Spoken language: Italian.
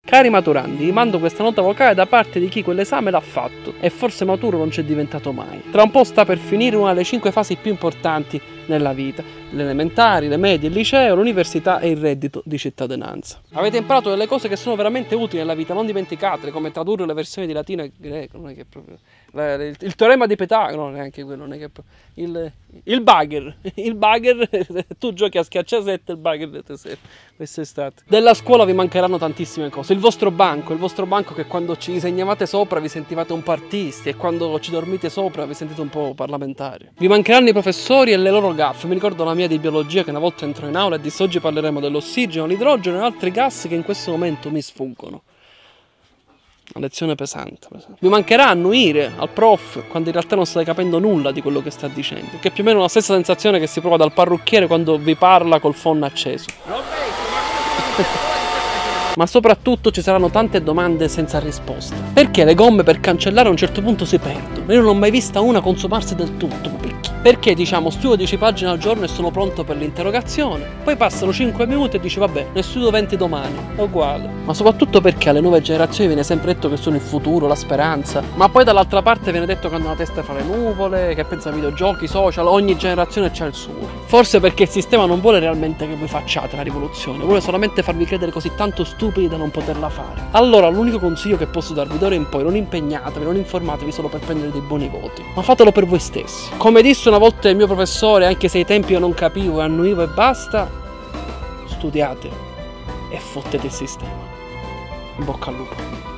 Cari maturandi, vi mando questa nota vocale da parte di chi quell'esame l'ha fatto e forse maturo non c'è diventato mai. Tra un po' sta per finire una delle 5 fasi più importanti nella vita: le elementari, le medie, il liceo, l'università e il reddito di cittadinanza. Avete imparato delle cose che sono veramente utili nella vita, non dimenticatele, come tradurre le versioni di latino e greco, non è che proprio il teorema di Pitagora, non è neanche quello, non è che il bugger, tu giochi a schiacciasette, il bugger te serve quest'estate. Della scuola vi mancheranno tantissime cose, il vostro banco che quando ci disegnavate sopra vi sentivate un po' artisti e quando ci dormite sopra vi sentite un po' parlamentari. Vi mancheranno i professori e le loro gaffe. Mi ricordo la mia di biologia che una volta entrò in aula e disse: oggi parleremo dell'ossigeno, l'idrogeno e altri gas che in questo momento mi sfuggono. Una lezione pesante. Vi mancherà annuire al prof quando in realtà non state capendo nulla di quello che sta dicendo, che è più o meno la stessa sensazione che si prova dal parrucchiere quando vi parla col phon acceso. Ma soprattutto ci saranno tante domande senza risposta. Perché le gomme per cancellare a un certo punto si perdono? Io non ho mai vista una consumarsi del tutto, ma perché? Perché diciamo studio 10 pagine al giorno e sono pronto per l'interrogazione, poi passano 5 minuti e dici vabbè, ne studio 20 domani, è uguale. Ma soprattutto perché alle nuove generazioni viene sempre detto che sono il futuro, la speranza, ma poi dall'altra parte viene detto che hanno la testa fra le nuvole, che pensa ai videogiochi, social, ogni generazione c'ha il suo. Forse perché il sistema non vuole realmente che voi facciate la rivoluzione, vuole solamente farvi credere così tanto stupidi da non poterla fare. Allora l'unico consiglio che posso darvi d'ora in poi: non impegnatevi, non informatevi solo per prendere dei buoni voti, ma fatelo per voi stessi. Come disse una volta il mio professore, anche se ai tempi io non capivo e annuivo e basta: studiate e fottete il sistema. In bocca al lupo.